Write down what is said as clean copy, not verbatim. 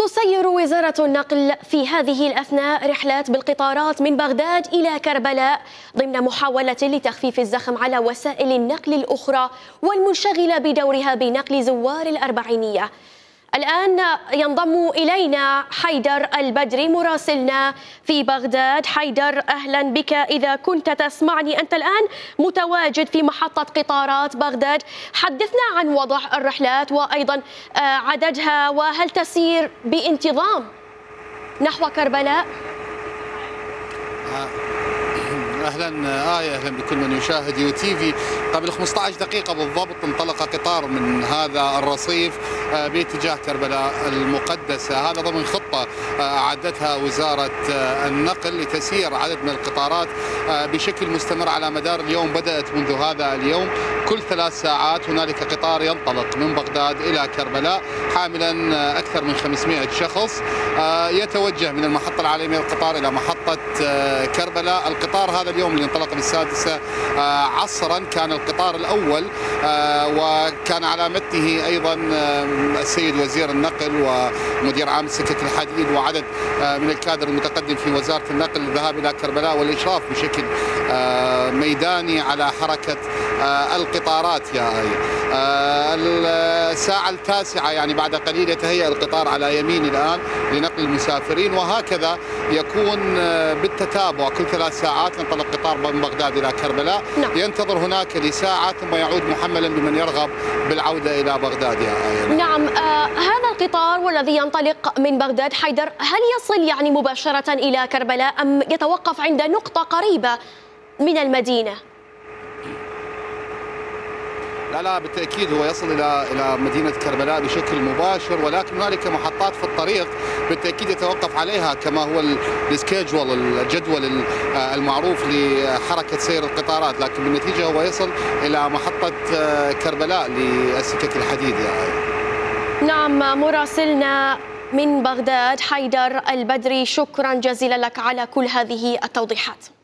تسير وزارة النقل في هذه الأثناء رحلات بالقطارات من بغداد إلى كربلاء ضمن محاولة لتخفيف الزخم على وسائل النقل الأخرى والمنشغلة بدورها بنقل زوار الأربعينية. الآن ينضم إلينا حيدر البدري مراسلنا في بغداد. حيدر، أهلا بك. إذا كنت تسمعني أنت الآن متواجد في محطة قطارات بغداد، حدثنا عن وضع الرحلات وأيضا عددها، وهل تسير بانتظام نحو كربلاء؟ اهلا اهلا بكل من يشاهد يو تي في. قبل 15 دقيقه بالضبط انطلق قطار من هذا الرصيف باتجاه كربلاء المقدسه، هذا ضمن خطه اعدتها وزاره النقل لتسيير عدد من القطارات بشكل مستمر على مدار اليوم. بدات منذ هذا اليوم كل 3 ساعات هنالك قطار ينطلق من بغداد الى كربلاء حاملا اكثر من 500 شخص، يتوجه من المحطه العالميه للقطار الى محطه كربلاء. القطار هذا اليوم اللي انطلق بالسادسة عصرا كان القطار الأول، وكان على متنه أيضا السيد وزير النقل ومدير عام سكك الحديد وعدد من الكادر المتقدم في وزارة النقل للذهاب إلى كربلاء والإشراف بشكل ميداني على حركة القطارات. يا الساعة 9 يعني بعد قليل يتهيأ القطار على يمين الآن لنقل المسافرين، وهكذا يكون بالتتابع كل 3 ساعات ينطلق قطار من بغداد إلى كربلاء. ينتظر هناك لساعة ثم يعود محملا بمن يرغب بالعودة إلى بغداد. يا آية. نعم، هذا القطار والذي ينطلق من بغداد حيدر، هل يصل يعني مباشرة إلى كربلاء أم يتوقف عند نقطة قريبة من المدينة؟ لا بالتأكيد هو يصل إلى مدينة كربلاء بشكل مباشر، ولكن هنالك محطات في الطريق بالتأكيد يتوقف عليها كما هو الجدول المعروف لحركة سير القطارات، لكن بالنتيجة هو يصل إلى محطة كربلاء للسكك الحديد. نعم، مراسلنا من بغداد حيدر البدري، شكرا جزيلا لك على كل هذه التوضيحات.